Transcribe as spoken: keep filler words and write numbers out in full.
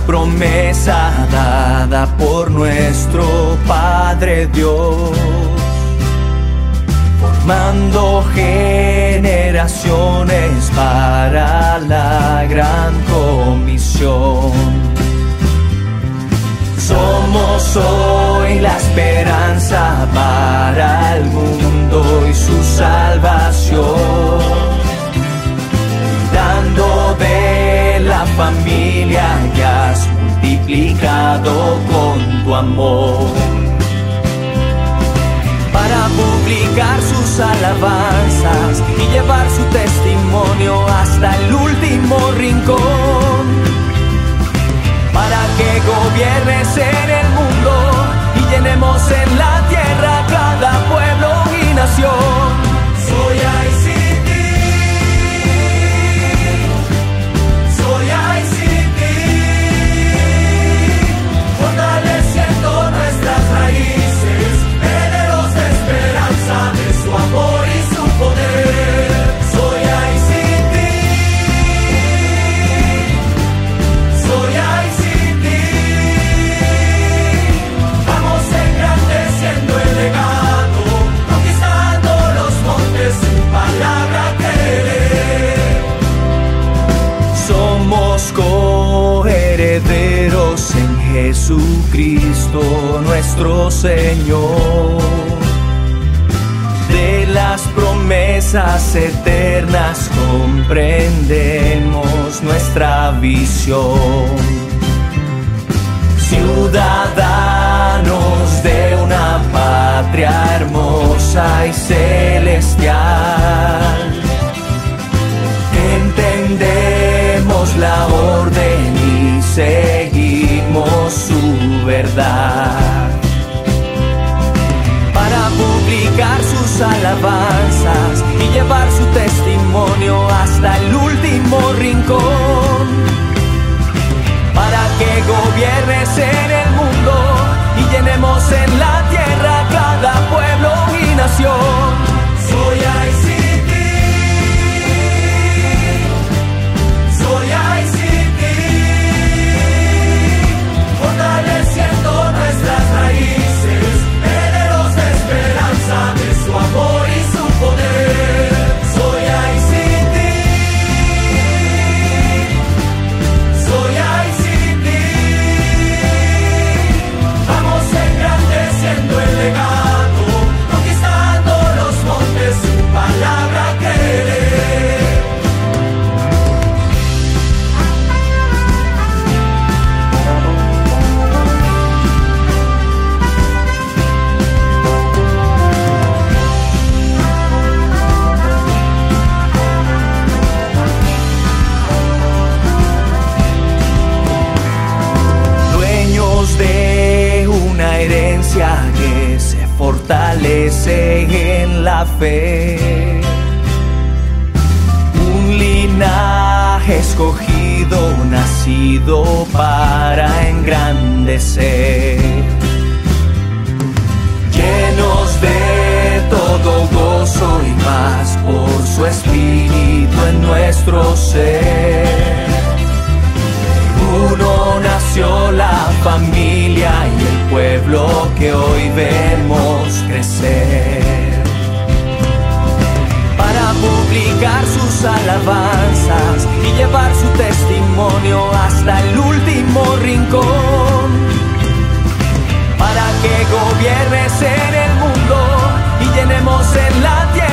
promesa dada por nuestro Padre Dios, formando generaciones para la gran comisión. Somos hoy la esperanza para el mundo y su salvación, dando de la familia que has multiplicado con tu amor, para publicar sus alabanzas y llevar su testimonio hasta el último rincón, para que gobiernes en el mundo y llenemos en la tierra cada pueblo y nación. Soy I C T, soy I C T, fortaleciendo nuestras raíces, herederos de esperanza de su amor y su poder. Soy I C T, soy I C T, vamos engrandeciendo el legado, conquistando los montes sin palabra querer. Somos coherederos en Jesucristo nuestro Señor, de las promesas eternas comprendemos nuestra visión, ciudadanos de una patria hermosa y celestial. Entendemos la orden y seguimos su verdad, para publicar sus alabanzas y llevar su testimonio hasta el último rincón, para que gobiernes en el mundo y llenemos en la tierra cada pueblo y nación. Soy I C T, soy I C T, fortaleciendo nuestras raíces, herederos de esperanza de su amor y su poder. Soy I C T, soy I C T, vamos engrandeciendo el legado, conquistando los montes sin palabra querer. Dueños de una herencia que se fortalece en la fe, un linaje escogido, nacido para engrandecer, llenos de todo gozo y paz por su espíritu en nuestro ser. Uno nació la familia y el pueblo que hoy vemos crecer, para publicar sus alabanzas y llevar su testimonio hasta el último rincón, para que gobiernes en el mundo y llenemos en la tierra